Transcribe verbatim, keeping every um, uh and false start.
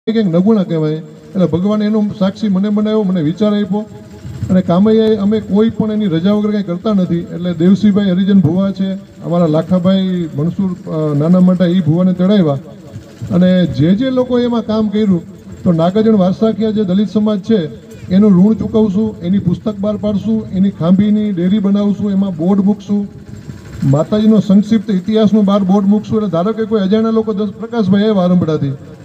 કંઈક નગુણા કહેવાય. એટલે ભગવાન એનો સાક્ષી મને બનાવ્યો, મને વિચાર આપ્યો અને કામૈયાએ અમે કોઈ પણ એની રજા વગર કંઈ કરતા નથી. એટલે દેવસીભાઈ હરિજન ભુવા છે, અમારા લાખાભાઈ મણસુર નાના મોટા એ ભુવાને તેડાવ્યા અને જે જે લોકો એમાં કામ કર્યું તો નાગાજણ વારસાકીય જે દલિત સમાજ છે એનું ઋણ ચૂકવશું, એની પુસ્તક બહાર પાડશું, એની ખાંભીની ડેરી બનાવશું, એમાં બોર્ડ મૂકશું, માતાજીનો સંક્ષિપ્ત ઇતિહાસનું બહાર બોર્ડ મૂકશું. એટલે ધારો કે કોઈ અજાણ્યા લોકો દસ પ્રકાશભાઈ આવ્યા આરંભડાથી